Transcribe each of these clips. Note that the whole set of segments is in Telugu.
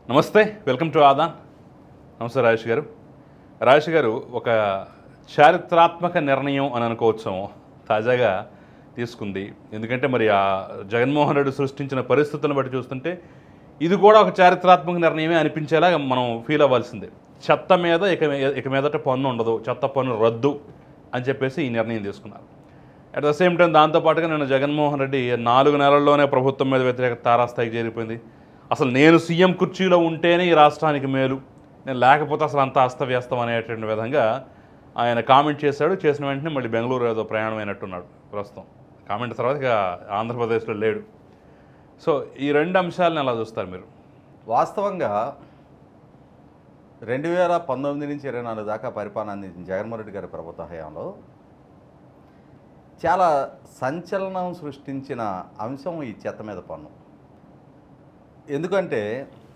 నమస్తే, వెల్కమ్ టు ఆదాన్. నమస్తే రాజేష్ గారు. రాజేష్ గారు, ఒక చారిత్రాత్మక నిర్ణయం అని అనుకోవచ్చు తాజాగా తీసుకుంది. ఎందుకంటే మరి ఆ జగన్మోహన్ రెడ్డి సృష్టించిన పరిస్థితులను బట్టి చూస్తుంటే ఇది కూడా ఒక చారిత్రాత్మక నిర్ణయమే అనిపించేలా మనం ఫీల్ అవ్వాల్సిందే. చెత్త మీద ఇక మీదట పన్ను ఉండదు, చెత్త పన్ను రద్దు అని చెప్పేసి ఈ నిర్ణయం తీసుకున్నారు. అట్ ద సేమ్ టైం దాంతోపాటుగా నేను జగన్మోహన్ రెడ్డి 4 నెలల్లోనే ప్రభుత్వం మీద వ్యతిరేకత తారాస్థాయికి చేరిపోయింది. అసలు నేను సీఎం కుర్చీలో ఉంటేనే ఈ రాష్ట్రానికి మేలు, నేను లేకపోతే అసలు అంతా అస్తవ్యస్తం అనేటువంటి విధంగా ఆయన కామెంట్ చేశాడు. చేసిన వెంటనే మళ్ళీ బెంగళూరు ఏదో ప్రయాణం అయినట్టున్నాడు. ప్రస్తుతం కామెంట్ తర్వాత ఇక ఆంధ్రప్రదేశ్లో లేడు. సో ఈ 2 అంశాలను ఎలా చూస్తారు మీరు? వాస్తవంగా 2019 నుంచి 24 దాకా పరిపాలన అందించిన జగన్మోహన్ రెడ్డి గారి ప్రభుత్వ హయాంలో చాలా సంచలనం సృష్టించిన అంశం ఈ చెత్త మీద పన్ను. ఎందుకంటే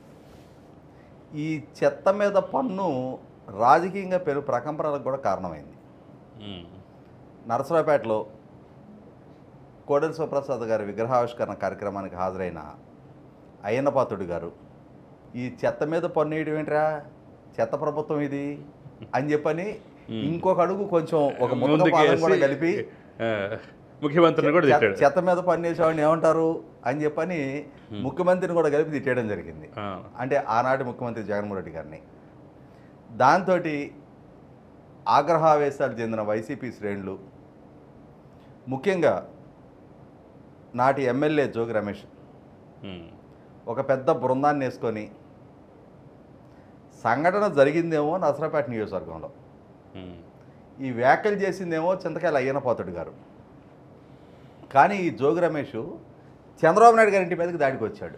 ఈ చెత్త మీద పన్ను రాజకీయంగా ప్రకంపనలకు కూడా కారణమైంది. నరసరావుపేటలో కోడెల శివప్రసాద్ గారి విగ్రహావిష్కరణ కార్యక్రమానికి హాజరైన అయ్యన్నపాత్రుడు గారు ఈ చెత్త మీద పన్ను వేయడం ఏంట్రా, చెత్త ప్రభుత్వం ఇది అని చెప్పని ఇంకొక అడుగు కొంచెం ఒక ముందు కూడా కలిపి ముఖ్యమంత్రిని కూడా తిట్టాడు. చెత్త మీద పన్ను వేసేవాడిని ఏమంటారు అని చెప్పని ముఖ్యమంత్రిని కూడా కలిపి తిట్టేయడం జరిగింది. అంటే ఆనాటి ముఖ్యమంత్రి జగన్మోహన్ రెడ్డి గారిని. దాంతో ఆగ్రహావేశాలు చెందిన వైసీపీ శ్రేణులు, ముఖ్యంగా నాటి ఎమ్మెల్యే జోగి రమేష్ ఒక పెద్ద బృందాన్ని వేసుకొని సంఘటన జరిగిందేమో నరసరావుపేట నియోజకవర్గంలో, ఈ వ్యాఖ్యలు చేసిందేమో చింతకాయల అయ్యన్నపాత్రుడు గారు. కానీ ఈ జోగి రమేష్ చంద్రబాబు నాయుడు గారి ఇంటి మీదకి దాడికి వచ్చాడు.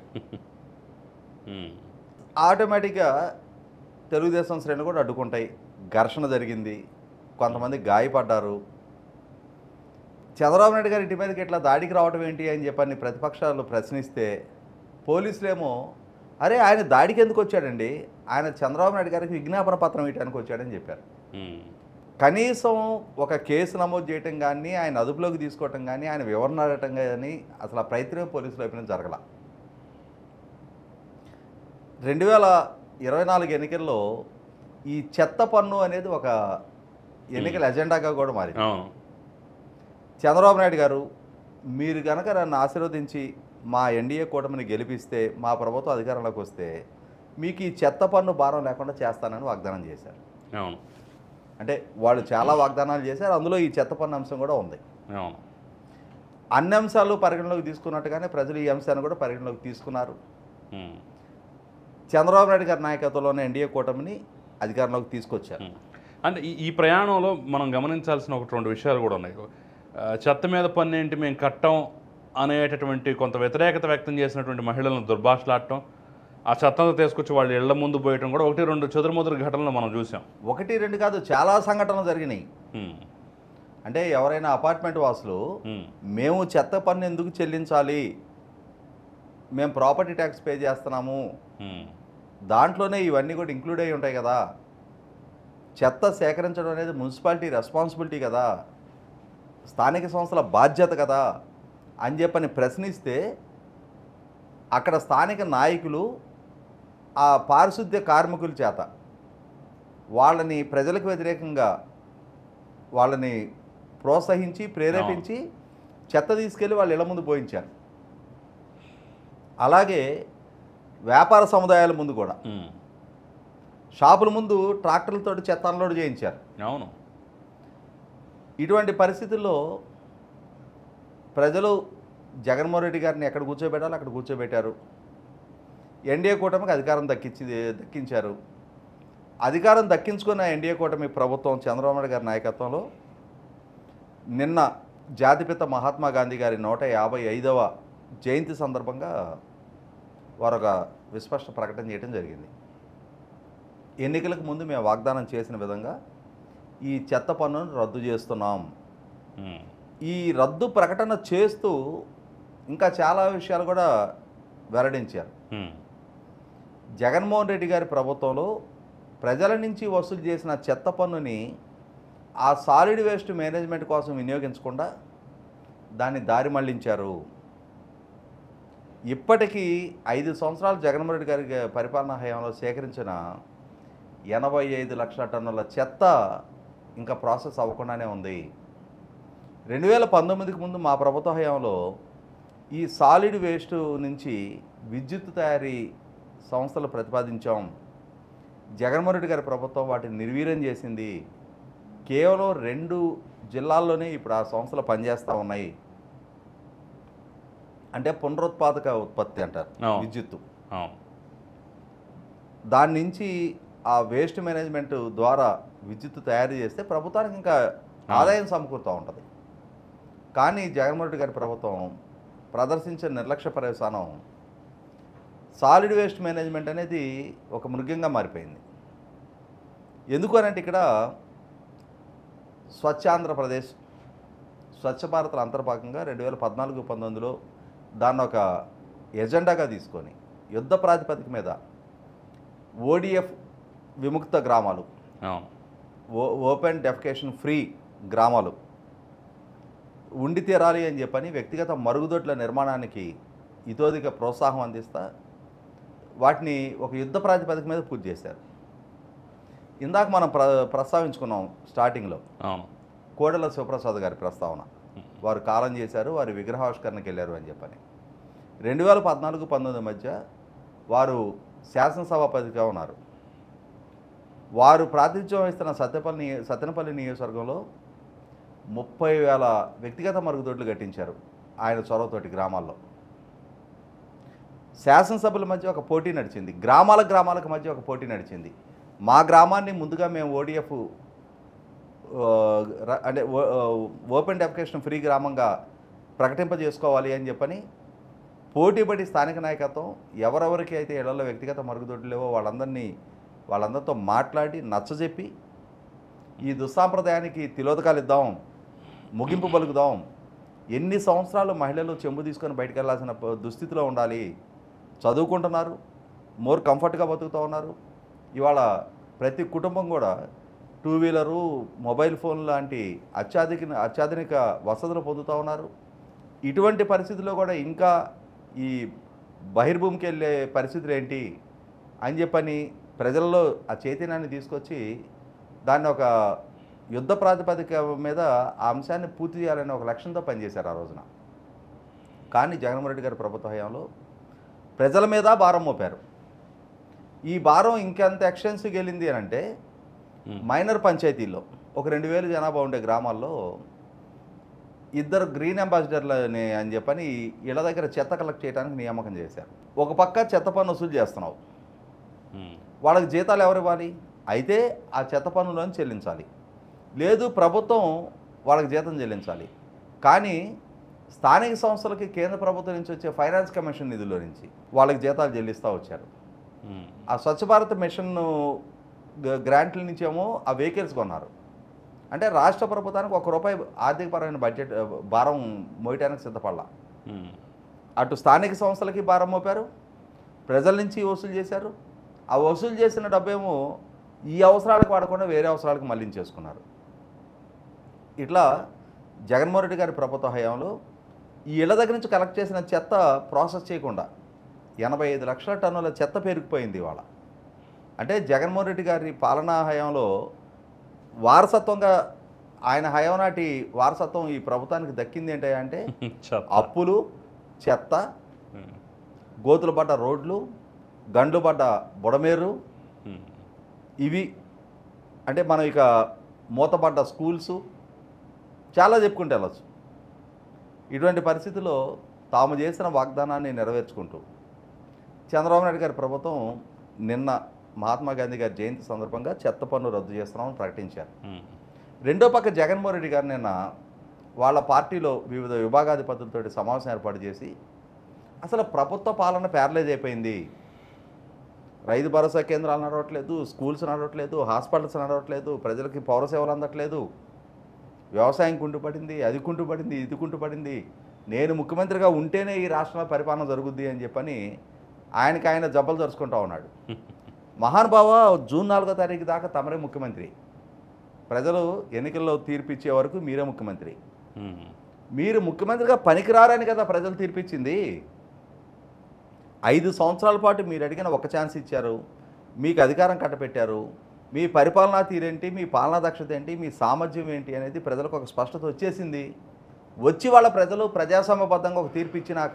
ఆటోమేటిక్గా తెలుగుదేశం శ్రేణులు కూడా అడ్డుకుంటాయి. ఘర్షణ జరిగింది, కొంతమంది గాయపడ్డారు. చంద్రబాబు నాయుడు గారి ఇంటి మీదకి ఇట్లా దాడికి రావడం ఏంటి అని చెప్పని ప్రతిపక్షాలు ప్రశ్నిస్తే పోలీసులేమో అరే ఆయన దాడికి ఎందుకు వచ్చాడండి, ఆయన చంద్రబాబు నాయుడు గారికి విజ్ఞాపన పత్రం ఇవ్వడానికి వచ్చాడని చెప్పారు. కనీసం ఒక కేసు నమోదు చేయటం కానీ, ఆయన అదుపులోకి తీసుకోవటం కానీ, ఆయన వివరణ అడగటం కానీ అసలు ఆ ప్రయత్నం పోలీసుల వైపు నుంచి జరగల. 2024 ఎన్నికల్లో ఈ చెత్త పన్ను అనేది ఒక ఎన్నికల ఎజెండాగా కూడా మారింది. చంద్రబాబు నాయుడు గారు, మీరు కనుక నన్ను ఆశీర్వదించి మా ఎన్డీఏ కూటమిని గెలిపిస్తే, మా ప్రభుత్వం అధికారంలోకి వస్తే మీకు ఈ చెత్త పన్ను భారం లేకుండా చేస్తానని వాగ్దానం చేశారు. అంటే వాళ్ళు చాలా వాగ్దానాలు చేశారు, అందులో ఈ చెత్త పన్ను అంశం కూడా ఉంది. అన్ని అంశాలు పరిగణలోకి తీసుకున్నట్టుగానే ప్రజలు ఈ అంశాన్ని కూడా పరిగణలోకి తీసుకున్నారు. చంద్రబాబు నాయుడు గారి నాయకత్వంలోనే ఎన్డీఏ కూటమిని అధికారంలోకి తీసుకొచ్చారు. అంటే ఈ ప్రయాణంలో మనం గమనించాల్సిన 1-2 విషయాలు కూడా ఉన్నాయి. చెత్త మీద పన్ను ఏంటి మేము కట్టం అనేటటువంటి కొంత వ్యతిరేకత వ్యక్తం చేసినటువంటి మహిళలను దుర్భాషలాడటం, ఆ చెత్తను తీసుకొచ్చి వాళ్ళు ఇళ్ల ముందు పోయటం కూడా 1-2 చెదురుముదురు ఘటనలు మనం చూసాం. 1-2 కాదు, చాలా సంఘటనలు జరిగినాయి. అంటే ఎవరైనా అపార్ట్మెంట్ వాసులు మేము చెత్త పన్ను ఎందుకు చెల్లించాలి, మేము ప్రాపర్టీ ట్యాక్స్ పే చేస్తున్నాము, దాంట్లోనే ఇవన్నీ కూడా ఇంక్లూడ్ అయి ఉంటాయి కదా, చెత్త సేకరించడం అనేది మున్సిపాలిటీ రెస్పాన్సిబిలిటీ కదా, స్థానిక సంస్థల బాధ్యత కదా అని చెప్పని ప్రశ్నిస్తే అక్కడ స్థానిక నాయకులు ఆ పారిశుద్ధ్య కార్మికుల చేత వాళ్ళని ప్రజలకు వ్యతిరేకంగా వాళ్ళని ప్రోత్సహించి ప్రేరేపించి చెత్త తీసుకెళ్ళి వాళ్ళ ఇళ్ల ముందు పోయించారు. అలాగే వ్యాపార సముదాయాల ముందు కూడా, షాపుల ముందు ట్రాక్టర్లతో చెత్త అన్లోడ్ చేయించారు. అవును. ఇటువంటి పరిస్థితుల్లో ప్రజలు జగన్మోహన్ రెడ్డి గారిని ఎక్కడ కూర్చోబెట్టాలో అక్కడ కూర్చోబెట్టారు. ఎన్డీఏ కూటమికి అధికారం దక్కించారు. అధికారం దక్కించుకున్న ఎన్డీఏ కూటమి ప్రభుత్వం చంద్రబాబు నాయుడు గారి నాయకత్వంలో నిన్న జాతిపిత మహాత్మా గాంధీ గారి 155వ జయంతి సందర్భంగా వారు ఒక విస్పష్ట ప్రకటన చేయడం జరిగింది. ఎన్నికలకు ముందు మేము వాగ్దానం చేసిన విధంగా ఈ చెత్త పన్నును రద్దు చేస్తున్నాం. ఈ రద్దు ప్రకటన చేస్తూ ఇంకా చాలా విషయాలు కూడా వెల్లడించారు. జగన్మోహన్ రెడ్డి గారి ప్రభుత్వంలో ప్రజల నుంచి వసూలు చేసిన చెత్త పన్నుని ఆ సాలిడ్ వేస్ట్ మేనేజ్మెంట్ కోసం వినియోగించకుండా దాన్ని దారి మళ్లించారు. ఇప్పటికీ 5 సంవత్సరాలు జగన్మోహన్ రెడ్డి గారి పరిపాలనా హయాంలో సేకరించిన 85 లక్షల టన్నుల చెత్త ఇంకా ప్రాసెస్ అవ్వకుండానే ఉంది. 2019కి ముందు మా ప్రభుత్వ హయాంలో ఈ సాలిడ్ వేస్ట్ నుంచి విద్యుత్ తయారీ సంస్థలు ప్రతిపాదించాం. జగన్మోహన్ రెడ్డి గారి ప్రభుత్వం వాటిని నిర్వీర్యం చేసింది. కేవలం 2 జిల్లాల్లోనే ఇప్పుడు ఆ సంస్థలు పనిచేస్తూ ఉన్నాయి. అంటే పునరుత్పాదక ఉత్పత్తి అంటారు విద్యుత్తు. దాని నుంచి ఆ వేస్ట్ మేనేజ్మెంట్ ద్వారా విద్యుత్తు తయారు చేస్తే ప్రభుత్వానికి ఇంకా ఆదాయం సమకూరుతూ ఉంటుంది. కానీ జగన్మోహన్ రెడ్డి గారి ప్రభుత్వం ప్రదర్శించే నిర్లక్ష్య ప్రవేశానం సాలిడ్ వేస్ట్ మేనేజ్మెంట్ అనేది ఒక మృగంగా మారిపోయింది. ఎందుకు అనంటే ఇక్కడ స్వచ్ఛ ఆంధ్రప్రదేశ్, స్వచ్ఛ భారత్ల అంతర్భాగంగా 2014-19లో దాన్ని ఒక ఎజెండాగా తీసుకొని యుద్ధ ప్రాతిపదిక మీద ఓడిఎఫ్ విముక్త గ్రామాలు, ఓపెన్ డెఫికేషన్ ఫ్రీ గ్రామాలు ఉండి తీరాలి అని చెప్పని వ్యక్తిగత మరుగుదొడ్ల నిర్మాణానికి ఇతోధిక ప్రోత్సాహం అందిస్తా వాటిని ఒక యుద్ధ ప్రాతిపదిక మీద పూర్తి చేశారు. ఇందాక మనం ప్రస్తావించుకున్నాం స్టార్టింగ్లో కోడెల శివప్రసాద్ గారి ప్రస్తావన. వారు కాలం చేశారు, వారి విగ్రహావిష్కరణకి వెళ్ళారు అని చెప్పని. 2014-19 మధ్య వారు శాసనసభాపతిగా ఉన్నారు. వారు ప్రాతినిధ్యం వహిస్తున్న సత్తెనపల్లి నియోజకవర్గంలో 30,000 వ్యక్తిగత మరుగుదొడ్లు కట్టించారు ఆయన చొరవతోటి గ్రామాల్లో. శాసనసభల మధ్య ఒక పోటీ నడిచింది, గ్రామాలకు మధ్య ఒక పోటీ నడిచింది. మా గ్రామాన్ని ముందుగా మేము ఓడిఎఫ్ అంటే ఓపెన్ డెఫికేషన్ ఫ్రీ గ్రామంగా ప్రకటింపజేసుకోవాలి అని చెప్పని పోటీపడి స్థానిక నాయకత్వం ఎవరెవరికి అయితే ఇళ్లలో వ్యక్తిగత మరుగుదొడ్లు లేవో వాళ్ళందరితో మాట్లాడి నచ్చజెప్పి ఈ దుస్సాంప్రదాయానికి తిలోదకాలు ఇద్దాం, ముగింపు పలుకుదాం. ఎన్ని సంవత్సరాలు మహిళలు చెంబు తీసుకొని బయటకు వెళ్ళాల్సిన దుస్థితిలో ఉండాలి, చదువుకుంటున్నారు, మోర్ కంఫర్ట్గా బతుకుతూ ఉన్నారు. ఇవాళ ప్రతి కుటుంబం కూడా 2 వీలరు, మొబైల్ ఫోన్ లాంటి అత్యాధునిక వసతులు పొందుతూ ఉన్నారు. ఇటువంటి పరిస్థితుల్లో కూడా ఇంకా ఈ బహిర్భూమికి వెళ్ళే పరిస్థితులు ఏంటి అని చెప్పని ప్రజల్లో ఆ చైతన్యాన్ని తీసుకొచ్చి దాన్ని ఒక యుద్ధ ప్రాతిపదిక మీద ఆ అంశాన్ని పూర్తి చేయాలనే ఒక లక్ష్యంతో పనిచేశారు ఆ రోజున. కానీ జగన్మోహన్ రెడ్డి గారి ప్రభుత్వ హయాంలో ప్రజల మీద భారం మోపారు. ఈ భారం ఇంకెంత ఎక్స్టెన్సివ్గా వెళ్ళింది అని అంటే మైనర్ పంచాయతీల్లో ఒక 2,000 జనాభా ఉండే గ్రామాల్లో 2 గ్రీన్ అంబాసిడర్లని అని చెప్పని ఇళ్ళ దగ్గర చెత్త కలెక్ట్ చేయడానికి నియామకం చేశారు. ఒక పక్క చెత్త పన్ను వసూలు చేస్తున్నావు, వాళ్ళకి జీతాలు ఎవరు ఇవ్వాలి? అయితే ఆ చెత్త పన్నులను చెల్లించాలి, లేదు ప్రభుత్వం వాళ్ళకి జీతం చెల్లించాలి. కానీ స్థానిక సంస్థలకి కేంద్ర ప్రభుత్వం నుంచి వచ్చే ఫైనాన్స్ కమిషన్ నిధుల్లో నుంచి వాళ్ళకి జీతాలు చెల్లిస్తూ వచ్చారు. ఆ స్వచ్ఛ భారత్ మిషన్ గ్రాంట్ల నుంచేమో ఆ వెహికల్స్ కొన్నారు. అంటే రాష్ట్ర ప్రభుత్వానికి ₹1 ఆర్థికపరమైన బడ్జెట్ భారం మోయటానికి సిద్ధపడాల. అటు స్థానిక సంస్థలకి భారం మోపారు, ప్రజల నుంచి వసూలు చేశారు. ఆ వసూలు చేసిన డబ్బేమో ఈ అవసరాలకు వాడకుండా వేరే అవసరాలకు మళ్లించేసుకున్నారు. ఇట్లా జగన్మోహన్ రెడ్డి గారి ప్రభుత్వ హయాంలో ఈ ఇళ్ల దగ్గర నుంచి కలెక్ట్ చేసిన చెత్త ప్రాసెస్ చేయకుండా 85 లక్షల టన్నుల చెత్త పెరిగిపోయింది ఇవాళ. అంటే జగన్మోహన్ రెడ్డి గారి పాలనా హయాంలో వారసత్వంగా ఆయన హయాం నాటి వారసత్వం ఈ ప్రభుత్వానికి దక్కింది ఏంటంటే అప్పులు, చెత్త, గోతులు పడ్డ రోడ్లు, గండ్లు పడ్డ బుడమేరు, ఇవి. అంటే మనం ఇక మూతపడ్డ స్కూల్స్ చాలా చెప్పుకుంటూ వెళ్ళచ్చు. ఇటువంటి పరిస్థితుల్లో తాము చేసిన వాగ్దానాన్ని నెరవేర్చుకుంటూ చంద్రబాబు నాయుడు గారి ప్రభుత్వం నిన్న మహాత్మా గాంధీ గారి జయంతి సందర్భంగా చెత్త పన్ను రద్దు చేస్తున్నామని ప్రకటించారు. రెండో పక్క జగన్మోహన్ రెడ్డి గారు నిన్న వాళ్ళ పార్టీలో వివిధ విభాగాధిపతులతో సమావేశం ఏర్పాటు చేసి అసలు ప్రభుత్వ పాలన ప్యారలైజ్ అయిపోయింది, రైతు భరోసా కేంద్రాలు నడవట్లేదు, స్కూల్స్ నడవట్లేదు, హాస్పిటల్స్ నడవట్లేదు, ప్రజలకి పౌర సేవలు అందట్లేదు, వ్యవసాయం కుంటుపడింది, అది కుంటుపడింది, ఇది కుంటుపడింది, నేను ముఖ్యమంత్రిగా ఉంటేనే ఈ రాష్ట్రంలో పరిపాలన జరుగుద్ది అని చెప్పని ఆయన జబ్బలు జరుచుకుంటూ ఉన్నాడు. మహానుభావ, జూన్ 4వ తారీఖు దాకా తమరే ముఖ్యమంత్రి, ప్రజలు ఎన్నికల్లో తీర్పు ఇచ్చే వరకు మీరే ముఖ్యమంత్రి. మీరు ముఖ్యమంత్రిగా పనికిరారని కదా ప్రజలు తీర్పిచ్చింది. 5 సంవత్సరాల పాటు మీరు అడిగిన ఒక ఛాన్స్ ఇచ్చారు, మీకు అధికారం కట్టపెట్టారు, మీ పరిపాలనా తీరేంటి, మీ పాలనా దక్షత ఏంటి, మీ సామర్థ్యం ఏంటి అనేది ప్రజలకు ఒక స్పష్టత వచ్చేసింది. వచ్చి వాళ్ళ ప్రజలు ప్రజాస్వామ్యబద్ధంగా ఒక తీర్పు ఇచ్చినాక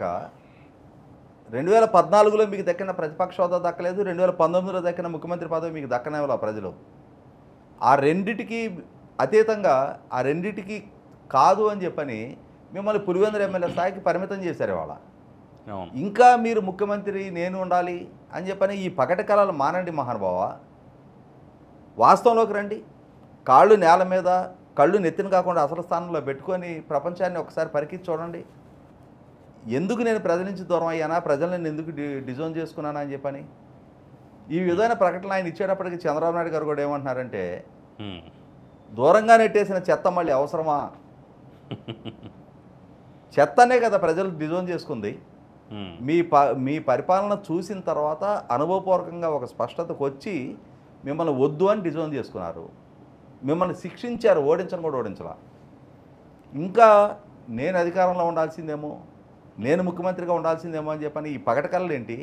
2014లో మీకు దక్కిన ప్రతిపక్ష హోదా దక్కలేదు, 2019లో దక్కిన ముఖ్యమంత్రి పదవి మీకు దక్కనేవాళ్ళ ప్రజలు. ఆ రెండిటికి అతీతంగా, ఆ రెండిటికి కాదు అని చెప్పని మిమ్మల్ని పులివెందుల ఎమ్మెల్యే స్థాయికి పరిమితం చేశారు ఇవాళ. అవును. ఇంకా మీరు ముఖ్యమంత్రి నేను ఉండాలి అని చెప్పని ఈ పగటి కళలు మానండి మహానుభావ. వాస్తవంలోకి రండి. కాళ్ళు నేల మీద, కళ్ళు నెత్తిన కాకుండా అసలు స్థానంలో పెట్టుకొని ప్రపంచాన్ని ఒకసారి పరికించి చూడండి. ఎందుకు నేను ప్రజల నుంచి దూరం అయ్యానా, ప్రజలను నేను ఎందుకు డిజోన్ చేసుకున్నానా అని చెప్పని ఈ విధమైన ప్రకటన ఆయన ఇచ్చేటప్పటికి చంద్రబాబు నాయుడు గారు కూడా ఏమంటున్నారంటే, దూరంగా నెట్టేసిన చెత్త మళ్ళీ అవసరమా? చెత్తనే కదా ప్రజలు డిజోన్ చేసుకుంది. మీ పరిపాలన చూసిన తర్వాత అనుభవపూర్వకంగా ఒక స్పష్టతకు వచ్చి మిమ్మల్ని వద్దు అని డిజోన్ చేసుకున్నారు. మిమ్మల్ని శిక్షించారు, ఓడించను కూడా ఓడించలా. ఇంకా నేను అధికారంలో ఉండాల్సిందేమో, నేను ముఖ్యమంత్రిగా ఉండాల్సిందేమో అని చెప్పని ఈ పగటకళ్ళు ఏంటి?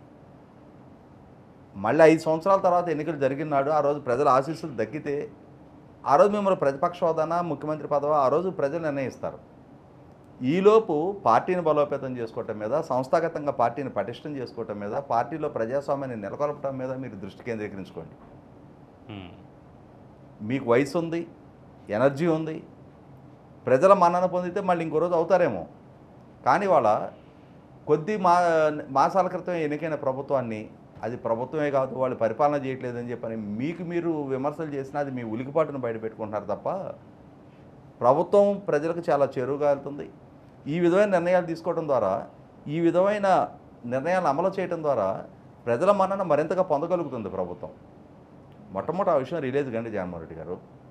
మళ్ళీ 5 సంవత్సరాల తర్వాత ఎన్నికలు జరిగిన నాడు ఆ రోజు ప్రజల ఆశీస్సులు దక్కితే ఆ రోజు మిమ్మల్ని ప్రతిపక్ష హోదానా, ముఖ్యమంత్రి పదవా ఆ రోజు ప్రజలు నిర్ణయిస్తారు. ఈలోపు పార్టీని బలోపేతం చేసుకోవటం మీద, సంస్థాగతంగా పార్టీని పటిష్టం చేసుకోవటం మీద, పార్టీలో ప్రజాస్వామ్యాన్ని నెలకొల్పడం మీద మీరు దృష్టి కేంద్రీకరించుకోండి. మీకు వయసు ఉంది, ఎనర్జీ ఉంది, ప్రజల మన్నన పొందితే మళ్ళీ ఇంకో రోజు అవుతారేమో. కానీ వాళ్ళ కొద్ది మాసాల క్రితం ఎన్నికైన ప్రభుత్వాన్ని, అది ప్రభుత్వమే కాదు వాళ్ళు పరిపాలన చేయట్లేదని చెప్పని మీకు మీరు విమర్శలు చేసినా అది మీ ఉలికిపాటును బయటపెట్టుకుంటున్నారు తప్ప ప్రభుత్వం ప్రజలకు చాలా చేరువుగా వెళ్తుంది. ఈ విధమైన నిర్ణయాలు తీసుకోవడం ద్వారా, ఈ విధమైన నిర్ణయాలు అమలు చేయడం ద్వారా ప్రజల మన్నన మరింతగా పొందగలుగుతుంది ప్రభుత్వం. మొట్టమొదటి ఆ విషయం రిలీజ్ కండి జగన్మోహన్ రెడ్డి గారు.